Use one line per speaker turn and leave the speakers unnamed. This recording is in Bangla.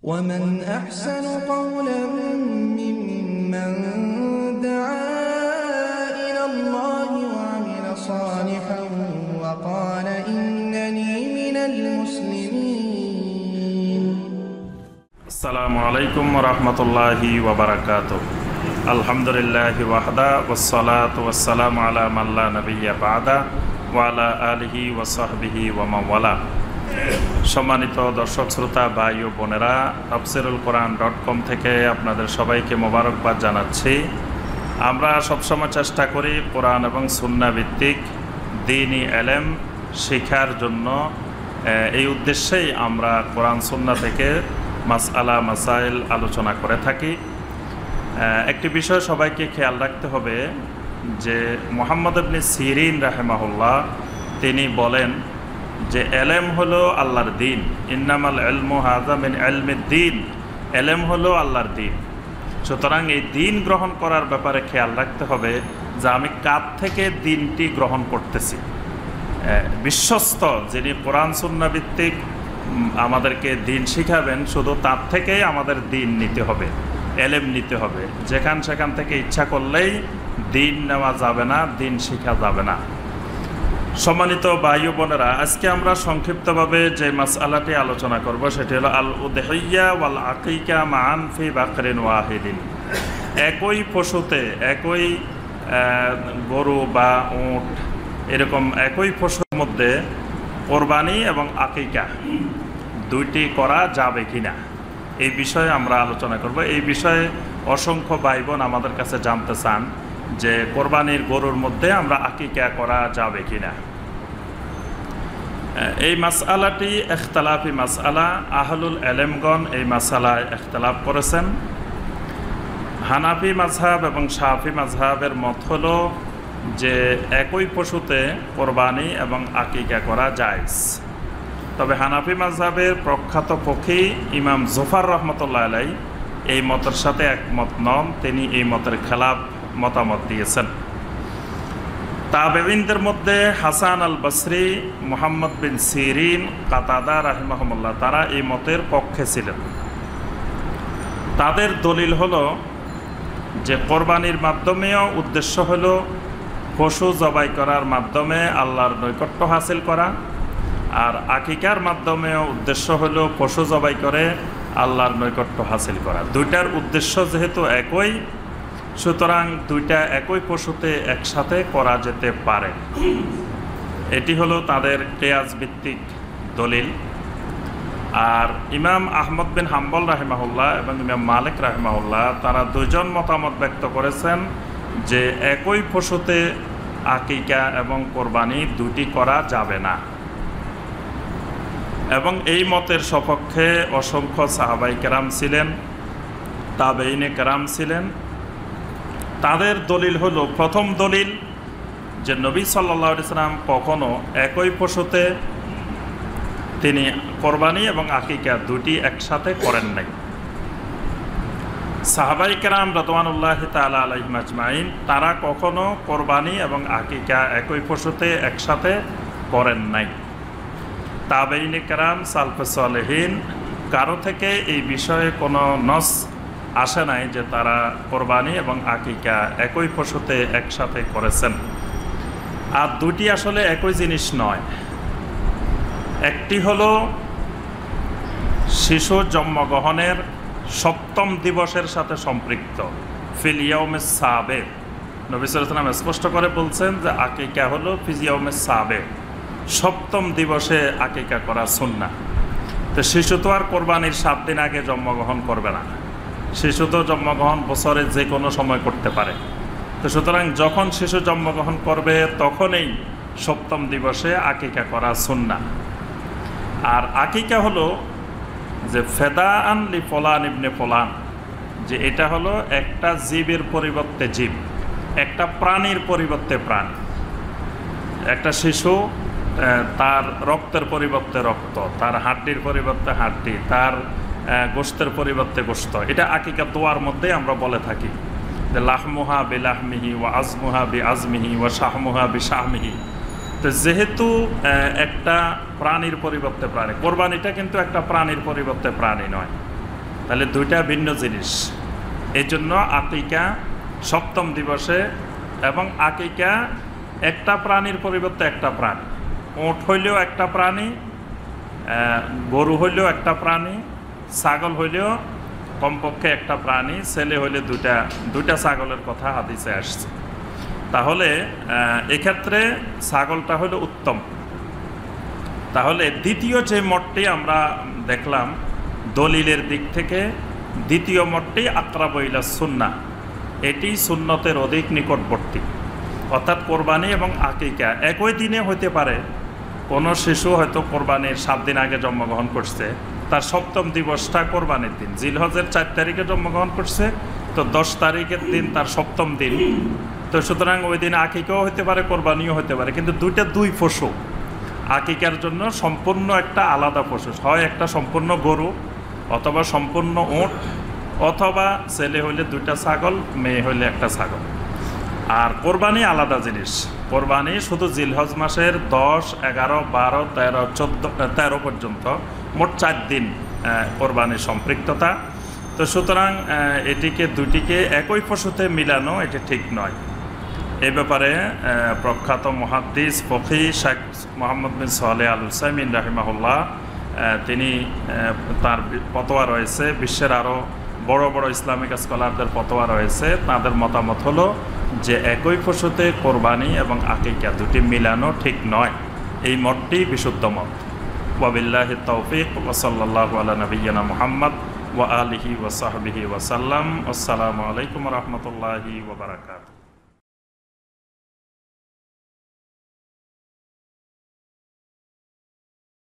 ومن أحسن قولا ممن دعا إلى الله وعمل صالحا وقال إنني من المسلمين.
السلام عليكم ورحمة الله وبركاته. الحمد لله وحده والصلاة والسلام على من لا نبي بعده وعلى آله وصحبه ومن والاه. সম্মানিত দর্শক শ্রোতা ভাই ও বোনেরা, tafsirulquran.com থেকে আপনাদের সবাইকে মোবারকবাদ জানাচ্ছি। আমরা সবসময় চেষ্টা করি কোরআন এবং সুন্নাহ ভিত্তিক দ্বীনি ইলম শেখার জন্য। এই উদ্দেশ্যেই আমরা কোরআন সুন্নাহ থেকে মাসআলা মাসাইল আলোচনা করে থাকি। একটি বিষয় সবাইকে খেয়াল রাখতে হবে যে মুহাম্মদ ইবনে সিরিন রাহিমাহুল্লাহ তিনি বলেন যে এলেম হলো আল্লাহর দ্বীন। ইন্নামাল ইলমু হাযা মিন ইলমিদ দ্বীন, এলেম হলো আল্লাহর দ্বীন। সুতরাং এই দ্বীন গ্রহণ করার ব্যাপারে খেয়াল রাখতে হবে যে আমি কার থেকে দ্বীনটি গ্রহণ করতেছি। বিশ্বস্ত যিনি কোরআন সুন্নাহ ভিত্তিক আমাদেরকে দ্বীন শিখাবেন, শুধু তার থেকেই আমাদের দ্বীন নিতে হবে, এলেম নিতে হবে। সেখান থেকে ইচ্ছা করলেই দ্বীন নেওয়া যাবে না, দ্বীন শিখা যাবে না। সম্মানিত ভাই ও বোনেরা, আজকে আমরা সংক্ষিপ্তভাবে যে মাসআলাটি আলোচনা করব সেটি হলো আল উদহিয়া ওয়াল আকিকা মান ফি বাকরিন ওয়াহিদিন। একই পশুতে, একই গরু বা উট, এরকম একই পশুর মধ্যে কোরবানি এবং আকিকা দুইটি করা যাবে কিনা, এই বিষয়ে আমরা আলোচনা করব। এই বিষয়ে অসংখ্য ভাই বোন আমাদের কাছে জানতে চান যে কোরবানির গরুর মধ্যে আমরা আকিকা করা যাবে কিনা। এই মাসআলাটি ইখতিলাফি মাসআলা। আহলুল ইলমগণ এই মাসআলায় ইখতিলাফ করেছেন। হানাফি মাযহাব এবং শাফি মাযহাবের মত হলো যে একই পশুতে কোরবানি এবং আকিকা করা জায়েজ। তবে হানাফি মাযহাবের প্রখ্যাত ফকি ইমাম জুফার রাহমাতুল্লাহ আলাইহি এই মতের সাথে একমত নন, তিনি এই মতের খেলাফ মতামত দিয়েছেন। তাবেঈনদের মধ্যে হাসান আল বসরি, মুহাম্মদ বিন সিরিন, কাতাদা রাহিমাহুমুল্লাহ তারা এই মতের পক্ষে ছিলেন। তাদের দলিল হলো যে কোরবানির মাধ্যমেও উদ্দেশ্য হলো পশু জবাই করার মাধ্যমে আল্লাহর নৈকট্য হাসিল করা, আর আকিকার মাধ্যমেও উদ্দেশ্য হলো পশু জবাই করে আল্লাহর নৈকট্য হাসিল করা। দুইটার উদ্দেশ্য যেহেতু একই, সুতরাং দুইটা একই পশুতে একসাথে করা যেতে পারে। এটি হলো তাদের কিয়াস ভিত্তিক দলিল। আর ইমাম আহমদ বিন হাম্বল রাহিমাহুল্লাহ এবং ইমাম মালিক রাহিমাহুল্লাহ তারা দুইজন মতামত ব্যক্ত করেছেন যে একই পশুতে আকিকা এবং কোরবানি দুটি করা যাবে না। এবং এই মতের সপক্ষে অসংখ্য সাহাবাই কেরাম ছিলেন, তাবেঈনে কেরাম ছিলেন। তাদের দলিল হলো, প্রথম দলিল যে নবী সাল্লাল্লাহু আলাইহি সাল্লাম কখনো একই পশুতে তিনি কোরবানি এবং আকিকা দুটি একসাথে করেন নাই। সাহাবাই কেরাম রাদওয়ানুল্লাহি তাআলা আলাইহিম আজমাইন তারা কখনো কোরবানি এবং আকিকা একই পশুতে একসাথে করেন নাই। তাবেঈনে কেরাম, সালফে সালেহিন কারো থেকে এই বিষয়ে কোনো নস আসে নাই যে তারা কোরবানি এবং আকিকা একই পশুতে একসাথে করেছেন। আর দুটি আসলে একই জিনিস নয়। একটি হলো শিশু জন্মগ্রহণের সপ্তম দিবসের সাথে সম্পৃক্ত, ফিল ইয়াউমিস সাবে। নবী সাল্লাল্লাহু আলাইহি ওয়াসাল্লাম স্পষ্ট করে বলছেন যে আকিকা হলো ফিল ইয়াউমিস সাবে, সপ্তম দিবসে আকিকা করা সুন্নাহ। তো শিশু তো আর কোরবানির 7 দিন আগে জন্মগ্রহণ করবে না, শিশু তো জন্মগ্রহণ বছরে যে কোনো সময় করতে পারে। তো সুতরাং যখন শিশু জন্মগ্রহণ করবে তখনই সপ্তম দিবসে আকিকা করা সুন্নাহ। আর আকিকা হলো যে ফেদাআন লি ফুলান ইবনে ফুলান, যে এটা হলো একটা জীবের পরিবর্তে জীব, একটা প্রাণীর পরিবর্তে প্রাণী। একটা শিশু তার রক্তের পরিবর্তে রক্ত, তার হাড্ডির পরিবর্তে হাড্ডি, তার গোশতের পরিবর্তে গোশত, এটা আকিকা দোয়ার মধ্যে আমরা বলে থাকি যে লাহমুহা বিলাহমিহি ওয়া আজমুহা বি আজমিহি ওয়া শাহমুহা বি শাহমিহি। তো যেহেতু একটা প্রাণীর পরিবর্তে প্রাণী, কোরবানিটা কিন্তু একটা প্রাণীর পরিবর্তে প্রাণী নয়, তাহলে দুইটা ভিন্ন জিনিস। এই জন্য আকিকা সপ্তম দিবসে, এবং আকিকা একটা প্রাণীর পরিবর্তে একটা প্রাণী। উট হইলেও একটা প্রাণী, গরু হইলেও একটা প্রাণী, ছাগল হইলেও কমপক্ষে একটা প্রাণী, ছেলে হইলে দুইটা ছাগলের কথা হাদিসে আসছে। তাহলে এক্ষেত্রে ছাগলটা হলো উত্তম। তাহলে দ্বিতীয় যে মতটি আমরা দেখলাম দলিলের দিক থেকে, দ্বিতীয় মতটি আকরাবু ইলা সুন্নাহ, এটি সুন্নতের অধিক নিকটবর্তী। অর্থাৎ কোরবানি এবং আকিকা একই দিনে হতে পারে। কোনো শিশু হয়তো কোরবানির 7 দিন আগে জন্মগ্রহণ করছে, তার সপ্তম দিবসটা কোরবানির দিন। জিলহজের 4 তারিখে জন্মগ্রহণ করছে, তো 10 তারিখের দিন তার সপ্তম দিন। তো সুতরাং ওই দিন আকিকাও হতে পারে, কোরবানিও হতে পারে, কিন্তু দুই পশু। আকিকার জন্য সম্পূর্ণ একটা আলাদা পশু, হয় একটা সম্পূর্ণ গরু, অথবা সম্পূর্ণ উট, অথবা ছেলে হইলে 2টা ছাগল, মেয়ে হইলে একটা ছাগল। আর কোরবানি আলাদা জিনিস। কোরবানি শুধু জিলহজ মাসের 10, 11, 12, 13, 14, 13 পর্যন্ত মোট 4 দিন কোরবানির সম্পৃক্ততা। তো সুতরাং দুটিকে একই পশুতে মিলানো এটি ঠিক নয়। এ ব্যাপারে প্রখ্যাত মুহাদ্দিস ফকি শেখ মোহাম্মদ বিন সালেহ আল উসাইমিন রাহিমাহুল্লাহ, তিনি তার ফতোয়া রয়েছে, বিশ্বের আরও বড় বড় ইসলামিক স্কলারদের ফতোয়া রয়েছে। তাদের মতামত হলো যে একই পশুতে কোরবানি এবং আকিকা দুটি মিলানো ঠিক নয়। এই মতটি বিশুদ্ধ মত। ওয়াবিল্লাহি তৌফিক ওয়া সাল্লাল্লাহু আলা নাবিয়্যিনা মুহাম্মদ ওয়া আলিহি ওয়া সাহবিহি ওয়া সাল্লাম। আসসালামু আলাইকুম ওয়া রাহমাতুল্লাহি ওয়া বারাকাতুহু।